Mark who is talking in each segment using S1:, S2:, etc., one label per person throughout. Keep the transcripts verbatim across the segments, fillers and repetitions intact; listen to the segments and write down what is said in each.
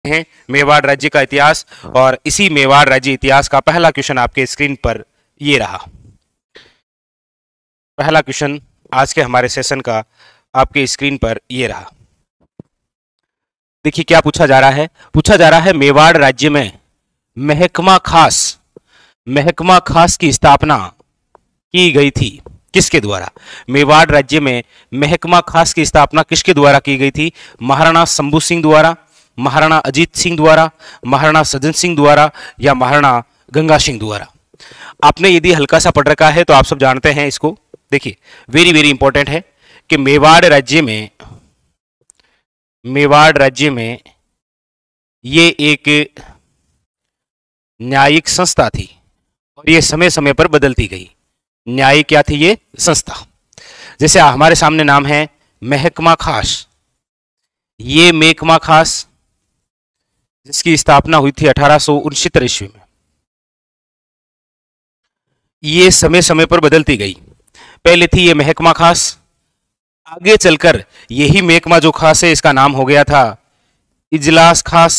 S1: हैं मेवाड़ राज्य का इतिहास। और इसी मेवाड़ राज्य इतिहास का पहला क्वेश्चन आपके स्क्रीन पर ये रहा। पहला क्वेश्चन आज के हमारे सेशन का आपके स्क्रीन पर ये रहा। देखिए क्या पूछा जा रहा है। पूछा जा रहा है मेवाड़ राज्य में महकमा खास महकमा खास की स्थापना की गई थी किसके द्वारा। मेवाड़ राज्य में महकमा खास की स्थापना किसके द्वारा की गई थी। महाराणा शंभू सिंह द्वारा, महाराणा अजीत सिंह द्वारा, महाराणा सज्जन सिंह द्वारा या महाराणा गंगा सिंह द्वारा। आपने यदि हल्का सा पढ़ रखा है तो आप सब जानते हैं इसको। देखिए वेरी वेरी इंपॉर्टेंट है कि मेवाड़ राज्य में मेवाड़ राज्य में ये एक न्यायिक संस्था थी और ये समय समय पर बदलती गई। न्यायिक क्या थी ये संस्था। जैसे हमारे सामने नाम है महकमा खास, ये महकमा खास जिसकी स्थापना हुई थी अठारह सौ उनसत्तर ईस्वी में, ये समय समय पर बदलती गई। पहले थी ये महकमा खास, आगे चलकर यही महकमा जो खास है इसका नाम हो गया था इजलास खास,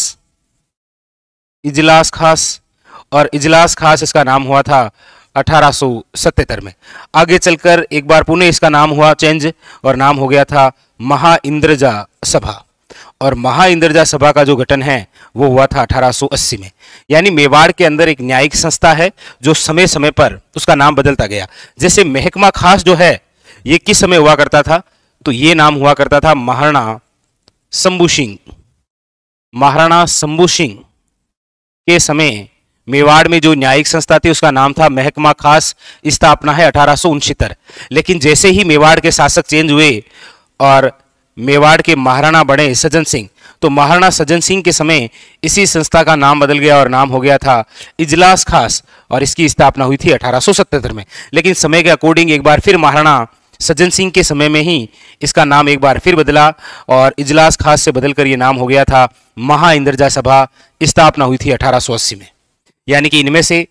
S1: इजलास खास और इजलास खास इसका नाम हुआ था अठारह सौ सतहत्तर में। आगे चलकर एक बार पुनः इसका नाम हुआ चेंज और नाम हो गया था महाइंद्रजा सभा। और महाइंद्रजा सभा का जो गठन है वो हुआ था अठारह सौ अस्सी में। यानी मेवाड़ के अंदर एक न्यायिक संस्था है जो समय समय पर उसका नाम बदलता गया। जैसे महकमा खास जो है ये किस समय हुआ करता था, तो ये नाम हुआ करता था महाराणा शंभू सिंह। महाराणा शंभू सिंह के समय मेवाड़ में जो न्यायिक संस्था थी उसका नाम था महकमा खास, स्थापना है अठारह सौ उनसत्तर। लेकिन जैसे ही मेवाड़ के शासक चेंज हुए और मेवाड़ के महाराणा बने सज्जन सिंह, तो महाराणा सज्जन सिंह के समय इसी संस्था का नाम बदल गया और नाम हो गया था इजलास खास और इसकी स्थापना हुई थी अठारह सौ सतहत्तर में। लेकिन समय के अकॉर्डिंग एक बार फिर महाराणा सज्जन सिंह के समय में ही इसका नाम एक बार फिर बदला और इजलास खास से बदलकर ये नाम हो गया था महाइंद्रजा सभा, स्थापना हुई थी अठारह सौ अस्सी में। यानी कि इनमें से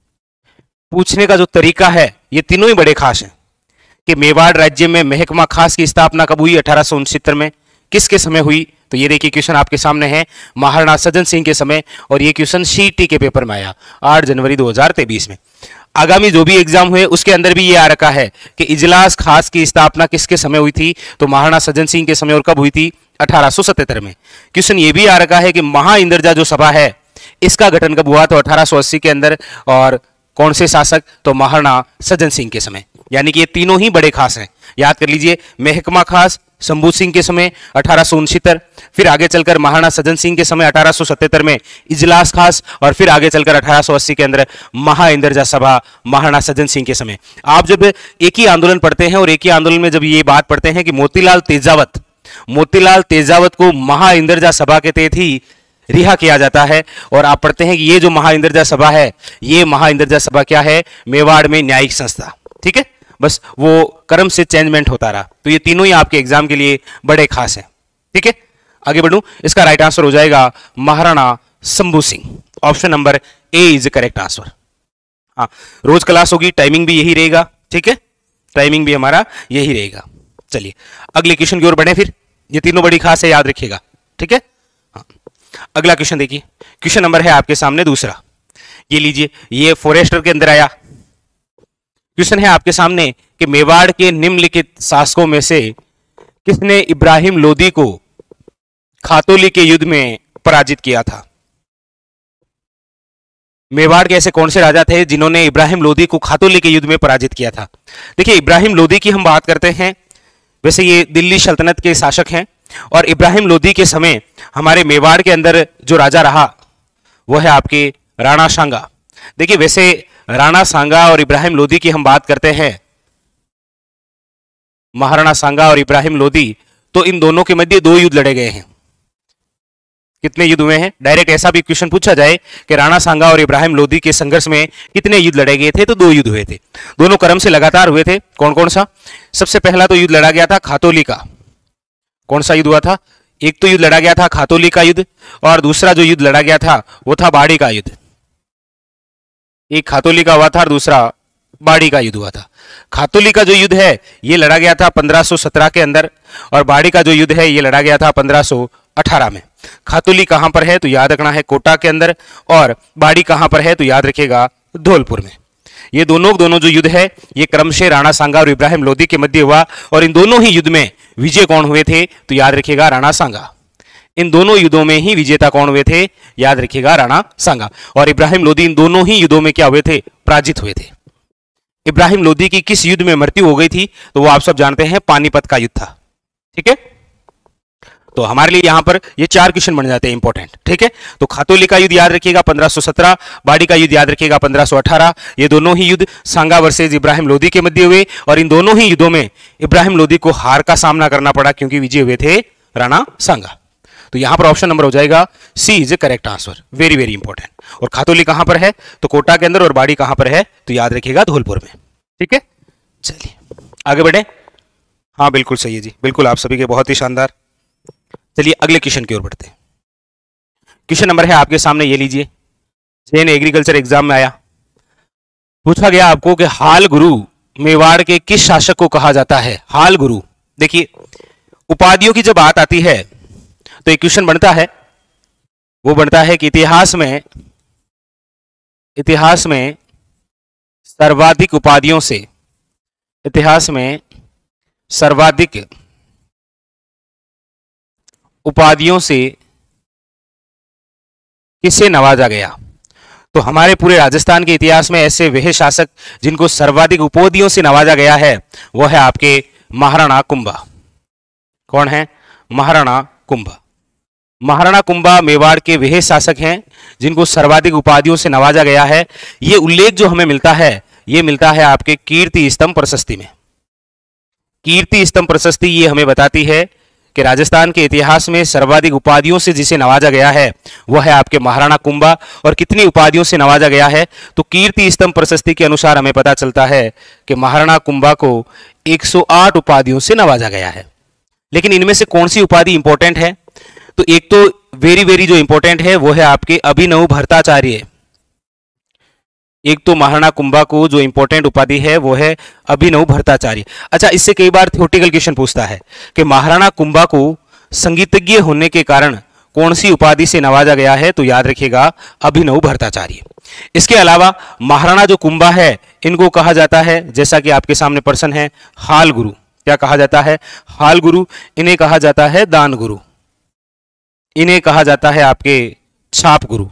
S1: पूछने का जो तरीका है ये तीनों ही बड़े खास हैं कि मेवाड़ राज्य में महकमा खास की स्थापना कब हुई, अठारह सौ उनसत्तर में, किसके समय हुई। तो ये देखिए क्वेश्चन आपके सामने है महाराणा सज्जन सिंह के समय और ये क्वेश्चन सीटी के पेपर में आया आठ जनवरी दो हज़ार तेईस में। आगामी जो भी एग्जाम हुए उसके अंदर भी ये आ रखा है कि इजलास खास की स्थापना किसके समय हुई थी, तो महाराणा सज्जन सिंह के समय और कब हुई थी, अठारह सौ सतहत्तर में। क्वेश्चन ये भी आ रखा है कि महाइंद्रजा जो सभा है इसका गठन कब हुआ, तो अठारह सौ अस्सी के अंदर, और कौन से शासक, तो महाराणा सज्जन सिंह के समय। यानी कि ये तीनों ही बड़े खास हैं, याद कर लीजिए। महकमा खास शंभू सिंह के समय अठारह सौ उनसत्तर, फिर आगे चलकर महाराणा सज्जन सिंह के समय अठारह सौ सतहत्तर में इजलास खास, और फिर आगे चलकर अठारह सौ अस्सी के अंदर महाइंद्रजा सभा महाराणा सज्जन सिंह के समय। आप जब एक ही आंदोलन पढ़ते हैं और एक ही आंदोलन में जब ये बात पढ़ते हैं कि मोतीलाल तेजावत मोतीलाल तेजावत को महाइंद्रजा सभा के तहत ही रिहा किया जाता है, और आप पढ़ते हैं कि ये जो महाइंद्रजा सभा है ये महाइंद्रजा सभा क्या है, मेवाड़ में न्यायिक संस्था। ठीक है, बस वो क्रम से चेंजमेंट होता रहा। तो ये तीनों ही आपके एग्जाम के लिए बड़े खास हैं। ठीक है, आगे बढ़ूं। इसका राइट आंसर हो जाएगा Maharana Shambhu Singh. Option number A is correct answer. हाँ, रोज क्लास होगी, टाइमिंग भी यही रहेगा। ठीक है, टाइमिंग भी हमारा यही रहेगा। चलिए अगले क्वेश्चन की ओर बढ़े। फिर ये तीनों बड़ी खास है, याद रखिएगा। ठीक है, हाँ। अगला क्वेश्चन देखिए, क्वेश्चन नंबर है आपके सामने दूसरा। ये लीजिए, ये फॉरेस्टर के अंदर आया। क्वेश्चन है आपके सामने कि मेवाड़ के निम्नलिखित शासकों में से किसने इब्राहिम लोदी को खातोली के युद्ध में पराजित किया था। मेवाड़ के ऐसे कौन से राजा थे जिन्होंने इब्राहिम लोदी को खातोली के युद्ध में पराजित किया था। देखिए इब्राहिम लोदी की हम बात करते हैं, वैसे ये दिल्ली सल्तनत के शासक हैं, और इब्राहिम लोदी के समय हमारे मेवाड़ के अंदर जो राजा रहा वो है आपके राणा सांगा। देखिए वैसे राणा सांगा और इब्राहिम लोदी की हम बात करते हैं, महाराणा सांगा और इब्राहिम लोदी, तो इन दोनों के मध्य दो युद्ध लड़े गए हैं। कितने युद्ध हुए हैं, डायरेक्ट ऐसा भी क्वेश्चन पूछा जाए कि राणा सांगा और इब्राहिम लोदी के संघर्ष में कितने युद्ध लड़े गए थे, तो दो युद्ध हुए थे। दोनों क्रम से लगातार हुए थे। कौन कौन सा, सबसे पहला तो युद्ध लड़ा गया था खातोली का। कौन सा युद्ध हुआ था, एक तो युद्ध लड़ा गया था खातोली का युद्ध, और दूसरा जो युद्ध लड़ा गया था वो था बाड़ी का युद्ध। एक खातोली का हुआ था और दूसरा बाड़ी का युद्ध हुआ था। खातौली का जो युद्ध है ये लड़ा गया था पंद्रह सौ सत्रह के अंदर, और बाड़ी का जो युद्ध है ये लड़ा गया था पंद्रह सौ अठारह में। खातौली कहां पर है तो याद रखना है कोटा के अंदर, और बाड़ी कहां पर है तो याद रखिएगा धौलपुर में। ये दोनों दोनों जो युद्ध है ये क्रमशः राणा सांगा और इब्राहिम लोदी के मध्य हुआ, और इन दोनों ही युद्ध में विजय कौन हुए थे तो याद रखिएगा राणा सांगा। इन दोनों युद्धों में ही विजेता कौन हुए थे, याद रखिएगा राणा सांगा। और इब्राहिम लोदी इन दोनों ही युद्धों में क्या हुए थे, पराजित हुए थे। इब्राहिम लोदी की किस युद्ध में मृत्यु हो गई थी तो वो आप सब जानते हैं, पानीपत का युद्ध था। ठीक है, तो हमारे लिए यहां पर ये चार क्वेश्चन बन जाते हैं इंपॉर्टेंट। ठीक है, तो खातौली का युद्ध याद रखिएगा पंद्रह सौ सत्रह, बाड़ी का युद्ध याद रखिएगा पंद्रह सौ अठारह। ये दोनों ही युद्ध सांगा वर्सेज इब्राहिम लोदी के मध्य हुए, और इन दोनों ही युद्धों में इब्राहिम लोदी को हार का सामना करना पड़ा क्योंकि विजय हुए थे राणा सांगा। तो यहां पर ऑप्शन नंबर हो जाएगा C is a correct answer, very very important. और खातौली कहां पर है तो कोटा के अंदर, और बाड़ी कहां पर है तो याद रखिएगा धौलपुर में। ठीक है, चलिए आगे बढ़े। हाँ बिल्कुल सही है जी, बिल्कुल आप सभी के बहुत ही शानदार। चलिए अगले क्वेश्चन की ओर बढ़ते हैं। क्वेश्चन नंबर है आपके सामने, ये लीजिए। जैन एग्रीकल्चर एग्जाम में आया, पूछा गया आपको कि हाल गुरु मेवाड़ के किस शासक को कहा जाता है। हाल गुरु, देखिए उपाधियों की जब बात आती है तो एक क्वेश्चन बनता है, वो बनता है कि इतिहास में इतिहास में सर्वाधिक उपाधियों से इतिहास में सर्वाधिक उपाधियों से किसे नवाजा गया। तो हमारे पूरे राजस्थान के इतिहास में ऐसे वह शासक जिनको सर्वाधिक उपाधियों से नवाजा गया है वो है आपके महाराणा कुंभा। कौन है, महाराणा कुंभा। महाराणा कुंभा मेवाड़ के वह शासक हैं जिनको सर्वाधिक उपाधियों से नवाजा गया है। ये उल्लेख जो हमें मिलता है ये मिलता है आपके कीर्ति स्तंभ प्रशस्ति में। कीर्ति स्तंभ प्रशस्ति ये हमें बताती है कि राजस्थान के इतिहास में सर्वाधिक उपाधियों से जिसे नवाजा गया है वह है आपके महाराणा कुंभा। और कितनी उपाधियों से नवाजा गया है तो कीर्ति स्तंभ प्रशस्ति के अनुसार हमें पता चलता है कि महाराणा कुंभा को एक सौ आठ उपाधियों से नवाजा गया है। लेकिन इनमें से कौन सी उपाधि इंपॉर्टेंट है तो एक तो वेरी वेरी जो इंपॉर्टेंट है वो है आपके अभिनव भट्टाचार्य। एक तो महाराणा कुंभा को जो इंपॉर्टेंट उपाधि है वो है अभिनव भट्टाचार्य। अच्छा, इससे कई बार थ्योरेटिकल क्वेश्चन पूछता है कि महाराणा कुंभा को संगीतज्ञ होने के कारण कौन सी उपाधि से नवाजा गया है तो याद रखिएगा अभिनव भट्टाचार्य। इसके अलावा महाराणा जो कुंभा है इनको कहा जाता है, जैसा कि आपके सामने प्रश्न है, हाल गुरु। क्या कहा जाता है, हाल गुरु। इन्हें कहा जाता है दान गुरु, इन्हें कहा जाता है आपके छाप गुरु।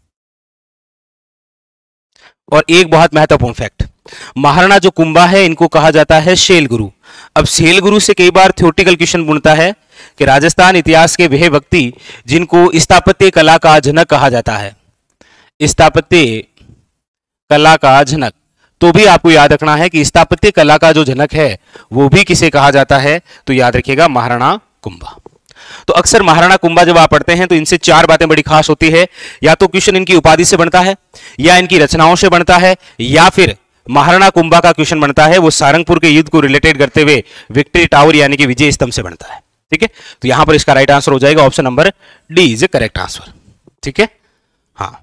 S1: और एक बहुत महत्वपूर्ण फैक्ट, महाराणा जो कुंभा है इनको कहा जाता है शैल गुरु। अब शैल गुरु से कई बार थ्योरेटिकल क्वेश्चन बनता है कि राजस्थान इतिहास के वह व्यक्ति जिनको स्थापत्य कला का जनक कहा जाता है, स्थापत्य कला का जनक। तो भी आपको याद रखना है कि स्थापत्य कला का जो जनक है वो भी किसे कहा जाता है तो याद रखिएगा महाराणा कुंभा। तो अक्सर महाराणा कुंभा जब आप पढ़ते हैं तो इनसे चार बातें बड़ी खास होती है, या तो क्वेश्चन इनकी उपाधि से बनता है, या इनकी रचनाओं से बनता है, या फिर महाराणा कुंभा का क्वेश्चन बनता है वो सारंगपुर के युद्ध को रिलेटेड करते हुए विक्ट्री टावर यानी कि विजय स्तंभ से बनता है। ठीक है, तो यहां पर इसका राइट आंसर हो जाएगा option number D is a correct answer. ठीक है, हाँ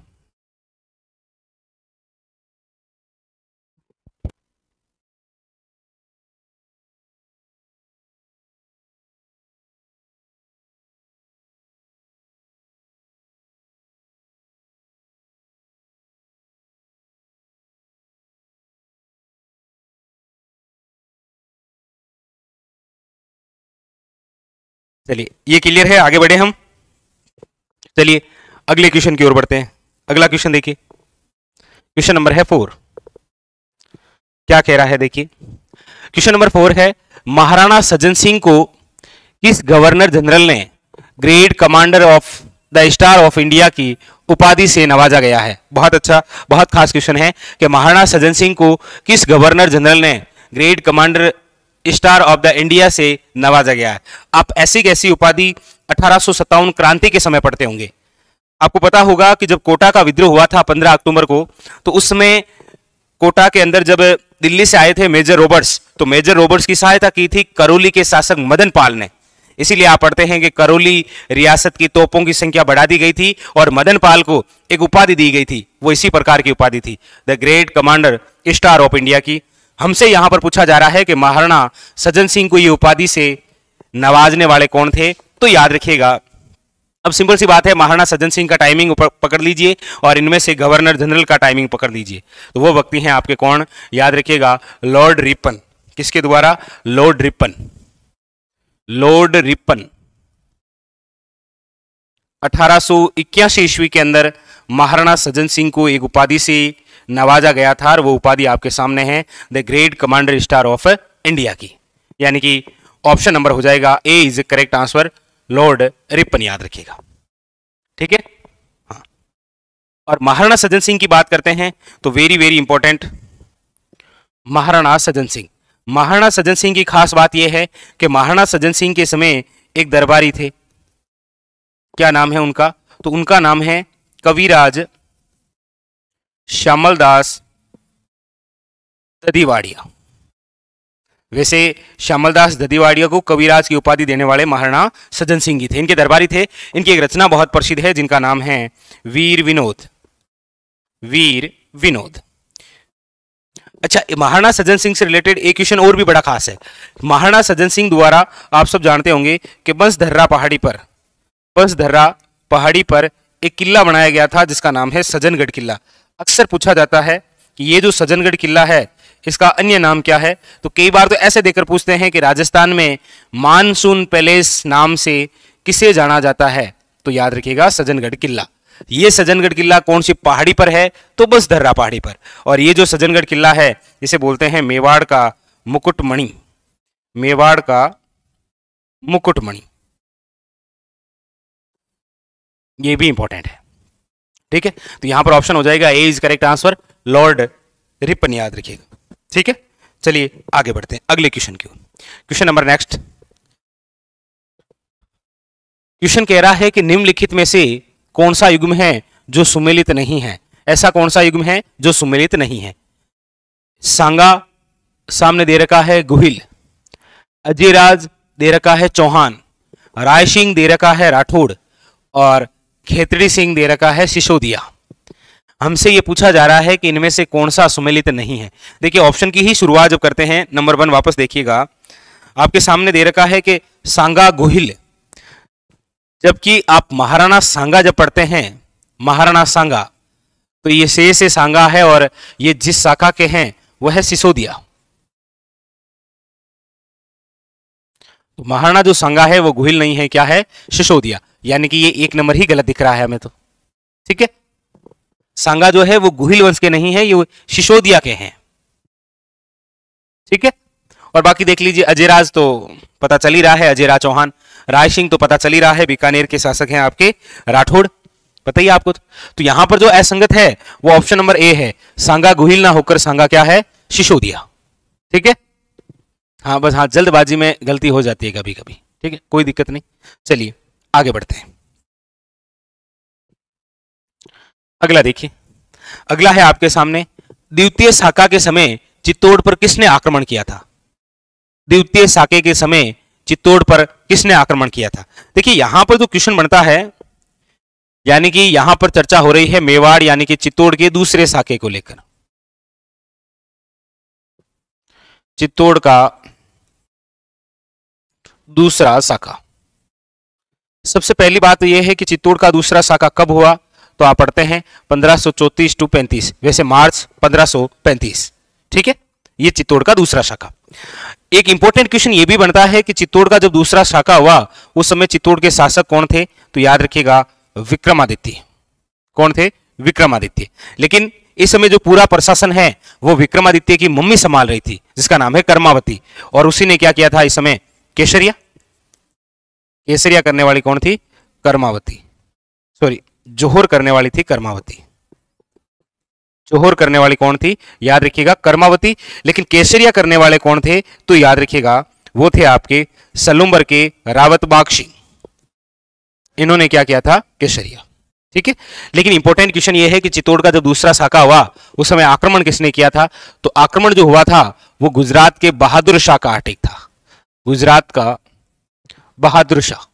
S1: चलिए ये क्लियर है, आगे बढ़े हम। चलिए अगले क्वेश्चन की ओर बढ़ते हैं। अगला क्वेश्चन देखिए, क्वेश्चन नंबर है फोर। क्या कह रहा है देखिए, क्वेश्चन नंबर फोर है महाराणा सज्जन सिंह को किस गवर्नर जनरल ने great commander of the star of India की उपाधि से नवाजा गया है। बहुत अच्छा, बहुत खास क्वेश्चन है कि महाराणा सज्जन सिंह को किस गवर्नर जनरल ने great commander star of the India से नवाजा गया है। आप ऐसी कैसी उपाधि अठारह सौ सत्तावन क्रांति के समय पढ़ते होंगे। आपको पता होगा कि जब कोटा का विद्रोह हुआ था पंद्रह अक्टूबर को, तो उसमें कोटा के अंदर जब दिल्ली से आए थे मेजर रॉबर्ट्स, तो मेजर रॉबर्ट्स की सहायता की थी करौली के शासक मदन पाल ने। इसीलिए आप पढ़ते हैं कि करौली रियासत की तोपों की संख्या बढ़ा दी गई थी और मदन पाल को एक उपाधि दी गई थी, वो इसी प्रकार की उपाधि थी, the great commander star of India की। हमसे यहां पर पूछा जा रहा है कि महाराणा सज्जन सिंह को ये उपाधि से नवाजने वाले कौन थे, तो याद रखिएगा, अब सिंपल सी बात है, महाराणा सज्जन सिंह का टाइमिंग पकड़ लीजिए और इनमें से गवर्नर जनरल का टाइमिंग पकड़ लीजिए, तो वो व्यक्ति हैं आपके कौन, याद रखिएगा, लॉर्ड रिपन। किसके द्वारा? Lord Ripon. लॉर्ड रिपन अठारह सौ इक्यासी ईस्वी के अंदर महाराणा सज्जन सिंह को एक उपाधि से नवाजा गया था और वो उपाधि आपके सामने है, the great commander star of India की। यानी कि ऑप्शन नंबर हो जाएगा A is correct answer, Lord Ripon, याद रखिएगा। ठीक है, हाँ। और महाराणा सज्जन सिंह की बात करते हैं तो very very important, Maharana Sajjan Singh. Maharana Sajjan Singh की खास बात यह है कि महाराणा सज्जन सिंह के समय एक दरबारी थे, क्या नाम है उनका? तो उनका नाम है कविराज श्यामलदास ददीवाड़िया। वैसे श्यामलदास ददीवाड़िया को कविराज की उपाधि देने वाले महाराणा सज्जन सिंह ही थे, इनके दरबारी थे। इनकी एक रचना बहुत प्रसिद्ध है जिनका नाम है वीर विनोद। वीर विनोद। अच्छा, महाराणा सज्जन सिंह से रिलेटेड एक क्वेश्चन और भी बड़ा खास है। महाराणा सज्जन सिंह द्वारा आप सब जानते होंगे कि बंसधर्रा पहाड़ी पर बंसधर्रा पहाड़ी पर एक किला बनाया गया था जिसका नाम है सज्जनगढ़ किला। अक्सर पूछा जाता है कि ये जो सज्जनगढ़ किला है इसका अन्य नाम क्या है, तो कई बार तो ऐसे देकर पूछते हैं कि राजस्थान में मानसून पैलेस नाम से किसे जाना जाता है, तो याद रखिएगा सज्जनगढ़ किला। ये सज्जनगढ़ किला कौन सी पहाड़ी पर है, तो बंसधर्रा पहाड़ी पर। और ये जो सज्जनगढ़ किला है इसे बोलते हैं मेवाड़ का मुकुटमणि। मेवाड़ का मुकुटमणि, ये भी इंपॉर्टेंट है। ठीक है, तो यहां पर ऑप्शन हो जाएगा A is correct answer, Lord Ripon, याद रखिएगा। ठीक है, चलिए आगे बढ़ते हैं अगले क्वेश्चन की ओर। Question number next. क्वेश्चन कह रहा है कि निम्नलिखित में से कौन सा युग्म है जो सुमेलित नहीं है? ऐसा कौन सा युग्म है जो सुमेलित नहीं है? सांगा सामने दे रखा है गुहिल, अजयराज दे रखा है चौहान, राय सिंह दे रखा है राठौड़ और खेतड़ी सिंह दे रखा है सिसोदिया। हमसे यह पूछा जा रहा है कि इनमें से कौन सा सुमेलित नहीं है। देखिए ऑप्शन की ही शुरुआत जब करते हैं, नंबर वन वापस देखिएगा, आपके सामने दे रखा है कि सांगा गुहिल, जबकि आप महाराणा सांगा जब पढ़ते हैं, महाराणा सांगा, तो ये से से सांगा है और ये जिस शाखा के हैं वह है सिसोदिया। तो महाराणा जो सांगा है वो गुहिल नहीं है, क्या है? सिसोदिया। यानी कि ये एक नंबर ही गलत दिख रहा है हमें तो। ठीक है, सांगा जो है वो गुहिल वंश के नहीं है, ये सिसोदिया के हैं। ठीक है, और बाकी देख लीजिए, अजयराज तो पता चल ही रहा है, अजयराज चौहान। राय सिंह तो पता चल ही रहा है, बीकानेर के शासक हैं आपके राठौड़, पता ही आपको। तो यहां पर जो असंगत है वो ऑप्शन नंबर ए है, सांगा गुहिल ना होकर सांगा क्या है? सिसोदिया। ठीक है, हाँ बस हाँ, जल्दबाजी में गलती हो जाती है कभी कभी। ठीक है, कोई दिक्कत नहीं, चलिए आगे बढ़ते हैं। अगला देखिए, अगला है आपके सामने, द्वितीय शाका के समय चित्तौड़ पर किसने आक्रमण किया था? द्वितीय शाके के समय चित्तौड़ पर किसने आक्रमण किया था? देखिए यहां पर जो क्वेश्चन बनता है, यानी कि यहां पर चर्चा हो रही है मेवाड़ यानी कि चित्तौड़ के दूसरे शाके को लेकर। चित्तौड़ का दूसरा शाखा। सबसे पहली बात तो यह है कि चित्तौड़ का दूसरा शाखा कब हुआ, तो आप पढ़ते हैं पंद्रह सौ चौंतीस टू पैंतीस, वैसे मार्च पंद्रह सौ पैंतीस। ठीक है, ये चित्तौड़ का दूसरा शाखा। एक इंपॉर्टेंट क्वेश्चन ये भी बनता है कि चित्तौड़ का जब दूसरा शाखा हुआ उस समय चित्तौड़ के शासक कौन थे, तो याद रखिएगा विक्रमादित्य। कौन थे? विक्रमादित्य। लेकिन इस समय जो पूरा प्रशासन है वो विक्रमादित्य की मम्मी संभाल रही थी जिसका नाम है कर्मावती, और उसी ने क्या किया था इस समय? केसरिया। केसरिया करने वाली कौन थी? कर्मावती। सॉरी, जोहर करने वाली थी कर्मावती। जोहर करने वाली कौन थी? याद रखिएगा कर्मावती। लेकिन केसरिया करने वाले कौन थे, तो याद रखिएगा वो थे आपके सलुम्बर के रावत बागशी। इन्होंने क्या किया था? केसरिया। ठीक है, लेकिन इंपॉर्टेंट क्वेश्चन ये है कि चित्तौड़ का जब दूसरा शाखा हुआ उस समय आक्रमण किसने किया था, तो आक्रमण जो हुआ था वो गुजरात के बहादुर शाह का अटैक था। गुजरात का बहादुर शाह,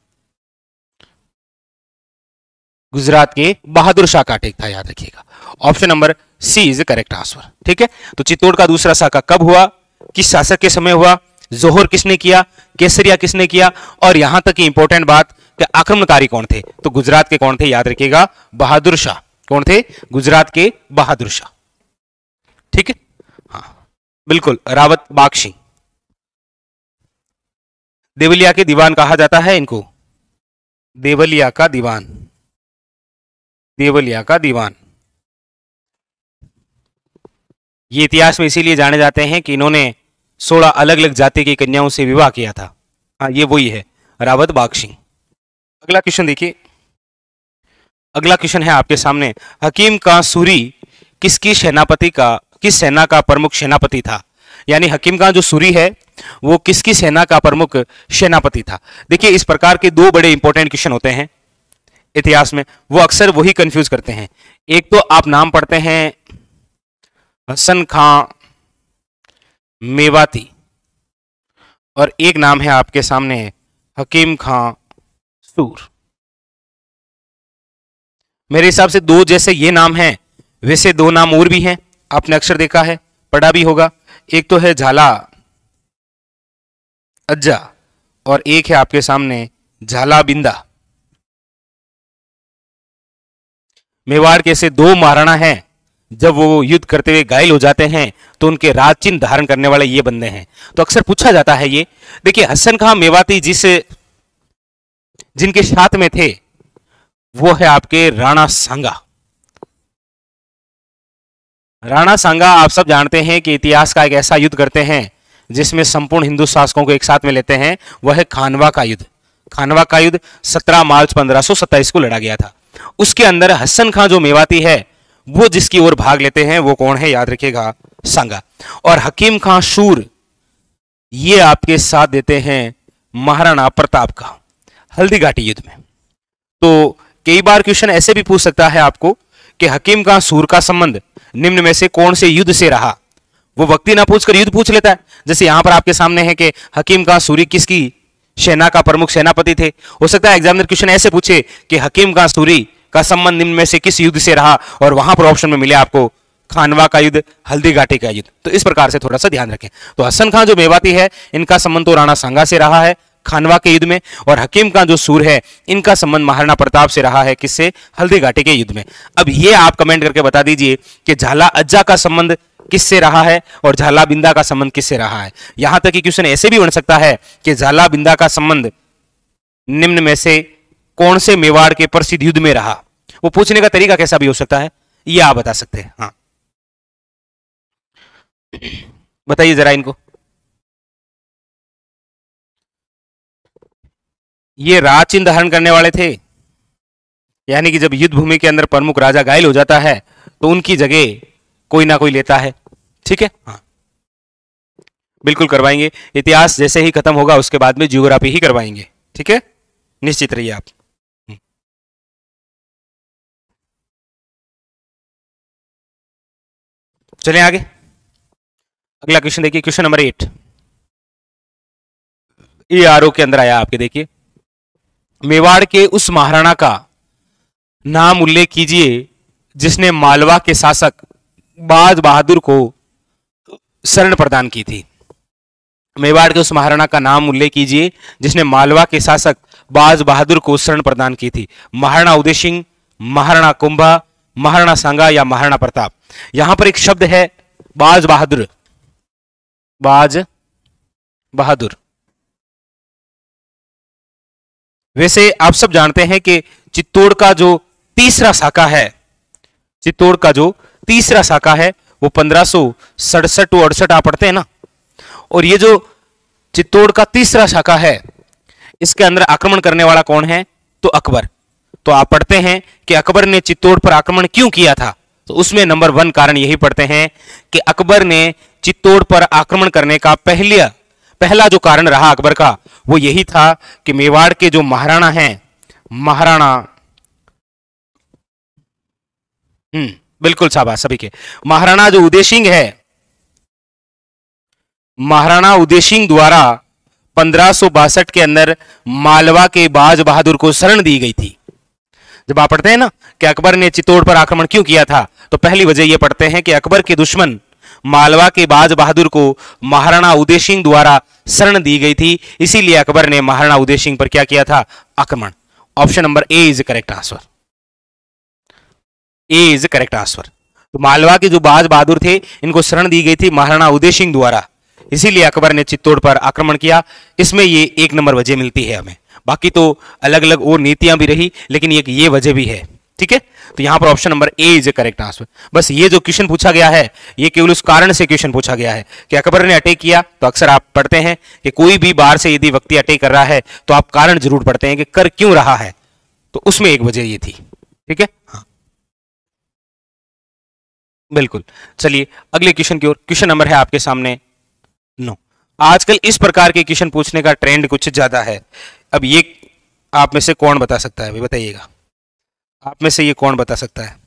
S1: गुजरात के बहादुर शाह का अटैक था, याद रखिएगा। Option number C is correct answer. ठीक है, तो चित्तौड़ का दूसरा साका कब हुआ, किस शासक के समय हुआ, जोहर किसने किया, केसरिया किसने किया, और यहां तक की इंपॉर्टेंट बात कि आक्रमणकारी कौन थे, तो गुजरात के कौन थे, याद रखिएगा बहादुर शाह। कौन थे, गुजरात के बहादुर शाह। ठीक है, हाँ बिल्कुल, रावत बागशी। देवलिया के दीवान कहा जाता है इनको, देवलिया का दीवान, देवलिया का दीवान। ये इतिहास में इसीलिए जाने जाते हैं कि इन्होंने सोलह अलग अलग जाति की कन्याओं से विवाह किया था। हाँ, ये वही है रावत बागशी। अगला क्वेश्चन देखिए, अगला क्वेश्चन है आपके सामने, हकीम का सूरी किसकी सेनापति का, किस सेना का प्रमुख सेनापति था। यानी हकीम का जो सूरी है वो किसकी सेना का प्रमुख सेनापति था। देखिए, इस प्रकार के दो बड़े इंपॉर्टेंट क्वेश्चन होते हैं इतिहास में, वो अक्सर वही कंफ्यूज करते हैं। एक तो आप नाम पढ़ते हैं हसन खां मेवाती, और एक नाम है आपके सामने हकीम खां सूर। मेरे हिसाब से दो जैसे ये नाम हैं, वैसे दो नाम और भी हैं, आपने अक्सर देखा है, पढ़ा भी होगा। एक तो है झाला अज्जा, और एक है आपके सामने झाला बिंदा। मेवाड़ के ऐसे दो महाराणा हैं, जब वो युद्ध करते हुए घायल हो जाते हैं तो उनके राज चिन्ह धारण करने वाले ये बंदे हैं। तो अक्सर पूछा जाता है ये। देखिए, हसन खां मेवाती जिस जिनके साथ में थे वो है आपके राणा सांगा। राणा सांगा आप सब जानते हैं कि इतिहास का एक ऐसा युद्ध करते हैं जिसमें संपूर्ण हिंदू शासकों को एक साथ में लेते हैं, वह है खानवा का युद्ध। खानवा का युद्ध सत्रह मार्च पंद्रह सौ सत्ताईस को लड़ा गया था। उसके अंदर हसन खां जो मेवाती है वो जिसकी ओर भाग लेते हैं वो कौन है, याद रखिएगा सांगा। और हकीम खां सूर ये आपके साथ देते हैं महाराणा प्रताप का हल्दी घाटी युद्ध में। तो कई बार क्वेश्चन ऐसे भी पूछ सकता है आपको कि हकीम खां सूर का संबंध निम्न में से कौन से युद्ध से रहा। वो व्यक्ति ना पूछकर युद्ध पूछ लेता है। जैसे यहां पर आपके सामने है कि हकीम खां सूरी किसकी सेना का प्रमुख सेनापति थे। हो सकता है एग्जामिनर क्वेश्चन ऐसे पूछे कि हकीम खां सूरी का संबंध निम्न में से किस युद्ध से रहा, और वहां पर ऑप्शन में मिले आपको खानवा का युद्ध, हल्दी घाटी का युद्ध। तो इस प्रकार से थोड़ा सा ध्यान रखें। तो हसन खां जो मेवाती है इनका संबंध तो राणा सांगा से रहा है खानवा के युद्ध में, और हकीम खां जो सूर है इनका संबंध महाराणा प्रताप से रहा है, किससे, हल्दी घाटी के युद्ध में। अब ये आप कमेंट करके बता दीजिए कि झाला अज्जा का संबंध किससे रहा है और झाला बिंदा का संबंध किससे रहा है। यहां तक कि क्वेश्चन ऐसे भी बन सकता है कि झाला बिंदा का संबंध निम्न में से कौन से मेवाड़ के प्रसिद्ध युद्ध में रहा। वो पूछने का तरीका कैसा भी हो सकता है, ये आप बता सकते हैं। हाँ बताइए जरा इनको। ये राज चिन्ह धारण करने वाले थे, यानी कि जब युद्ध भूमि के अंदर प्रमुख राजा घायल हो जाता है तो उनकी जगह कोई ना कोई लेता है। ठीक है, हाँ बिल्कुल करवाएंगे। इतिहास जैसे ही खत्म होगा उसके बाद में ज्योग्राफी ही करवाएंगे। ठीक है, निश्चित रहिए आप। चलें आगे। अगला क्वेश्चन देखिए, क्वेश्चन नंबर एट। ये आरो के अंदर आया आपके, देखिए मेवाड़ के उस महाराणा का नाम उल्लेख कीजिए जिसने मालवा के शासक बाज बहादुर को शरण प्रदान की थी। मेवाड़ के उस महाराणा का नाम उल्लेख कीजिए जिसने मालवा के शासक बाज बहादुर को शरण प्रदान की थी। महाराणा उदय सिंह, महाराणा कुंभा, महाराणा सांगा या महाराणा प्रताप। यहां पर एक शब्द है बाज बहादुर, बाज बहादुर। वैसे आप सब जानते हैं कि चित्तौड़ का जो तीसरा शाखा है, चित्तौड़ का जो तीसरा शाखा है वो पंद्रह सौ सड़सठ अड़सठ आप पढ़ते हैं ना, और ये जो चित्तौड़ का तीसरा शाखा है इसके अंदर आक्रमण करने वाला कौन है, तो अकबर। तो आप पढ़ते हैं कि अकबर ने चित्तौड़ पर आक्रमण क्यों किया था, तो उसमें नंबर वन कारण यही पढ़ते हैं कि अकबर ने चित्तौड़ पर आक्रमण करने का पहले पहला जो कारण रहा अकबर का वो यही था कि मेवाड़ के जो महाराणा हैं, महाराणा हम्म बिल्कुल शाबाश सभी के, महाराणा जो उदय सिंह है, महाराणा उदय सिंह द्वारा पंद्रह सौ बासठ के अंदर मालवा के बाज बहादुर को शरण दी गई थी। जब आप पढ़ते हैं ना कि अकबर ने चित्तौड़ पर आक्रमण क्यों किया था, तो पहली वजह यह पढ़ते हैं कि अकबर के दुश्मन मालवा के बाज बहादुर को महाराणा उदय सिंह द्वारा शरण दी गई थी, इसीलिए अकबर ने महाराणा उदय सिंह पर क्या किया था? आक्रमण। Option number A is correct answer. A is correct answer. तो मालवा के जो बाज बहादुर थे इनको शरण दी गई थी महाराणा उदय सिंह द्वारा, इसीलिए अकबर ने चित्तौड़ पर आक्रमण किया। इसमें ये एक नंबर वजह मिलती है हमें, बाकी तो अलग अलग और नीतियां भी रही, लेकिन एक ये वजह भी है। ठीक है, तो यहां पर option number A is correct answer. बस ये जो क्वेश्चन पूछा गया है ये केवल उस कारण से क्वेश्चन पूछा गया है कि अकबर ने अटैक किया, तो अक्सर आप पढ़ते हैं कि कोई भी बाहर से यदि व्यक्ति अटैक कर रहा है तो आप कारण जरूर पढ़ते हैं कि कर क्यों रहा है, तो उसमें एक वजह ये थी। ठीक है, हाँ बिल्कुल। चलिए अगले क्वेश्चन की ओर। क्वेश्चन नंबर है आपके सामने नो। आजकल इस प्रकार के क्वेश्चन पूछने का ट्रेंड कुछ ज्यादा है। अब ये आप में से कौन बता सकता है, बताइएगा, आप में से ये कौन बता सकता है?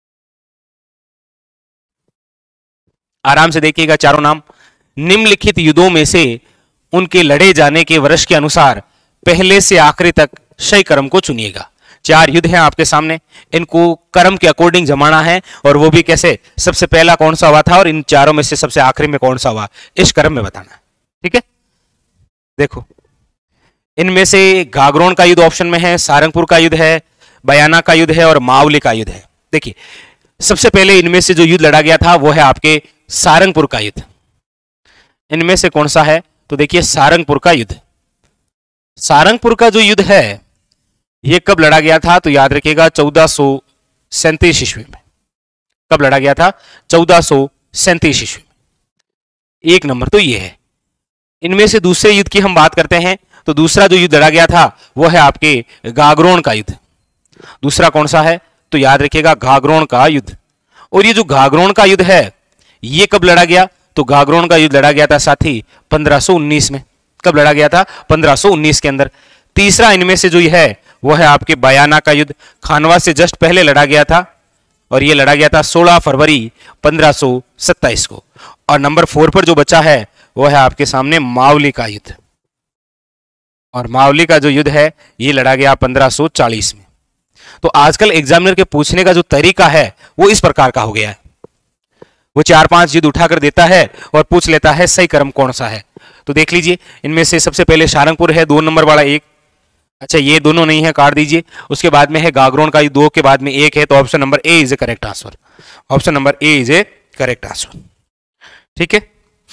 S1: आराम से देखिएगा चारों नाम। निम्नलिखित युद्धों में से उनके लड़े जाने के वर्ष के अनुसार पहले से आखिरी तक सही क्रम को चुनिएगा। चार युद्ध हैं आपके सामने, इनको क्रम के अकॉर्डिंग जमाना है, और वो भी कैसे? सबसे पहला कौन सा हुआ था और इन चारों में से सबसे आखिरी में कौन सा हुआ, इस क्रम में बताना है। ठीक है, देखो इनमें से घाघरोन का युद्ध ऑप्शन में है, सारंगपुर का युद्ध है, बयाना का युद्ध है और मावली का युद्ध है। देखिए सबसे पहले इनमें से जो युद्ध लड़ा गया था वो है आपके सारंगपुर का युद्ध। इनमें से कौन सा है? तो देखिए सारंगपुर का युद्ध। सारंगपुर का जो युद्ध है ये कब लड़ा गया था? तो याद रखिएगा चौदह सौ सैंतीस ईस्वी में। कब लड़ा गया था? चौदह सौ सैंतीस ईस्वी में। एक नंबर तो ये है। इनमें से दूसरे युद्ध की हम बात करते हैं तो दूसरा जो युद्ध लड़ा गया था वो है आपके घाघरोन का युद्ध। दूसरा कौन सा है? तो याद रखिएगा घाघरोन का युद्ध। और ये जो घाघरोन का युद्ध है ये कब लड़ा गया? तो घाघरोन का युद्ध लड़ा गया था साथी पंद्रह सौ उन्नीस में। कब लड़ा गया था? पंद्रह सौ उन्नीस के अंदर। तीसरा इनमें से जो है वो है आपके बयाना का युद्ध, खानवा से जस्ट पहले लड़ा गया था, और ये लड़ा गया था सोलह फरवरी पंद्रह सौ सत्ताईस को। और नंबर फोर पर जो बचा है वो है आपके सामने मावली का युद्ध, और मावली का जो युद्ध है ये लड़ा गया पंद्रह सौ चालीस में। तो आजकल एग्जामिनर के पूछने का जो तरीका है वो इस प्रकार का हो गया है, वो चार पांच युद्ध उठाकर देता है और पूछ लेता है सही क्रम कौन सा है। तो देख लीजिए इनमें से सबसे पहले सारंगपुर है, दो नंबर वाला एक, अच्छा ये दोनों नहीं है, काट दीजिए। उसके बाद में है घाघरोन का युद्ध, दो के बाद में एक है, तो option number A is a correct answer. Option number A is a correct answer. ठीक है,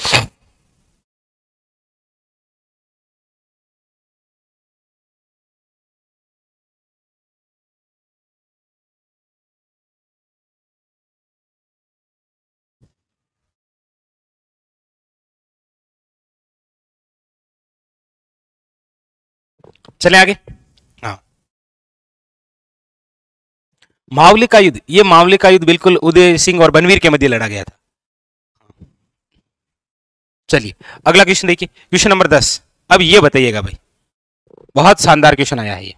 S1: चले आगे। हाँ, मावली का युद्ध, ये मावली का युद्ध बिल्कुल उदय सिंह और बनवीर के मध्य लड़ा गया था। चलिए अगला क्वेश्चन देखिए, क्वेश्चन नंबर दस। अब ये बताइएगा भाई, बहुत शानदार क्वेश्चन आया है ये,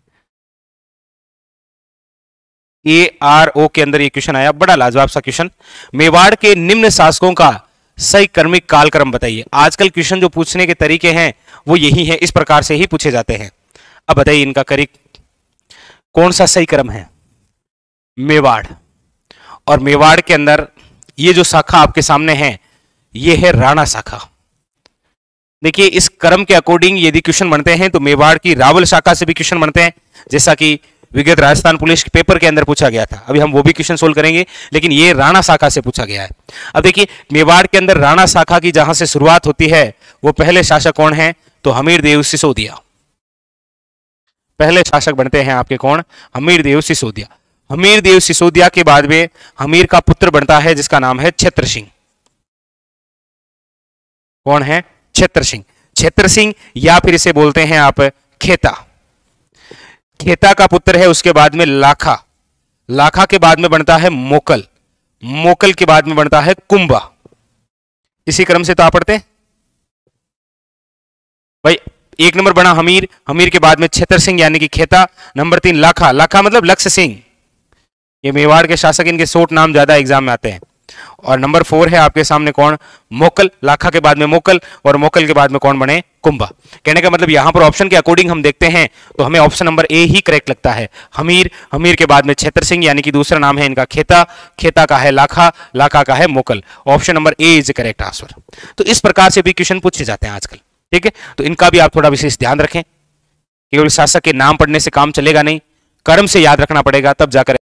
S1: ए आर ओ के अंदर ये क्वेश्चन आया, बड़ा लाजवाब सा क्वेश्चन। मेवाड़ के निम्न शासकों का सही क्रमिक कालक्रम बताइए। आजकल क्वेश्चन जो पूछने के तरीके हैं वो यही है, इस प्रकार से ही पूछे जाते हैं। अब बताइए इनका करेक्ट कौन सा सही क्रम है? मेवाड़, और मेवाड़ के अंदर ये जो शाखा आपके सामने है ये है राणा शाखा। देखिए इस क्रम के अकॉर्डिंग यदि क्वेश्चन बनते हैं तो मेवाड़ की रावल शाखा से भी क्वेश्चन बनते हैं, जैसा कि विगत राजस्थान पुलिस के पेपर के अंदर पूछा गया था। अभी हम वो भी क्वेश्चन सोल्व करेंगे, लेकिन ये राणा शाखा से पूछा गया है। अब देखिए मेवाड़ के अंदर राणा शाखा की जहां से शुरुआत होती है वो पहले शासक कौन है? तो हमीरदेव सिसोदिया। पहले शासक बनते हैं आपके कौन? हमीरदेव सिसोदिया। हमीरदेव सिसोदिया के बाद में हमीर का पुत्र बनता है जिसका नाम है छत्र सिंह। कौन है? छत्र सिंह। छत्र सिंह या फिर इसे बोलते हैं आप खेता। खेता का पुत्र है, उसके बाद में लाखा। लाखा के बाद में बनता है मोकल। मोकल के बाद में बनता है कुंभा। इसी क्रम से तो आप पढ़ते हैं भाई। एक नंबर बना हमीर, हमीर के बाद में छत्र सिंह यानी कि खेता। नंबर तीन लाखा, लाखा मतलब लक्ष्य सिंह। ये मेवाड़ के शासक, इनके शॉर्ट नाम ज्यादा एग्जाम में आते हैं। और नंबर फोर है आपके सामने कौन, मोकल, लाखा के बाद में मोकल और मोकल के बाद में कौन बने, कुंभा। कहने का मतलब यहां पर ऑप्शन के अकॉर्डिंग हम देखते हैं तो हमें ऑप्शन नंबर ए ही करेक्ट लगता है, हमीर, हमीर के बाद में छेत्र सिंह यानी कि दूसरा नाम है इनका खेता, खेता का है लाखा, लाखा का है Mokal. Option number A is correct answer. तो इस प्रकार से भी क्वेश्चन पूछे जाते हैं आजकल, ठीक है। तो इनका भी आप थोड़ा विशेष ध्यान रखें, केवल शासक के नाम पढ़ने से काम चलेगा नहीं, कर्म से याद रखना पड़ेगा, तब जाकर